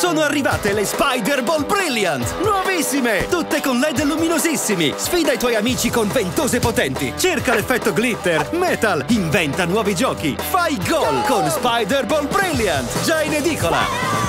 Sono arrivate le Spider Ball Brilliant! Nuovissime! Tutte con LED luminosissimi! Sfida i tuoi amici con ventose potenti! Cerca l'effetto glitter, metal, inventa nuovi giochi! Fai gol con Spider Ball Brilliant! Già in edicola!